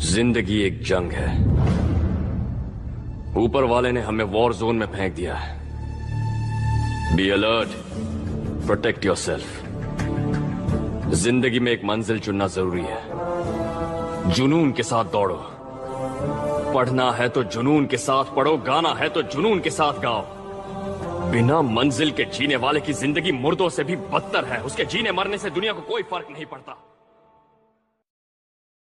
जिंदगी एक जंग है। ऊपर वाले ने हमें वॉर जोन में फेंक दिया है। Be alert, protect yourself. जिंदगी में एक मंजिल चुनना जरूरी है। जुनून के साथ दौड़ो। पढ़ना है तो जुनून के साथ पढ़ो, गाना है तो जुनून के साथ गाओ। बिना मंजिल के जीने वाले की जिंदगी मुर्दों से भी बदतर है। उसके जीने मरने से दुनिया को कोई फर्क नहीं पड़ता।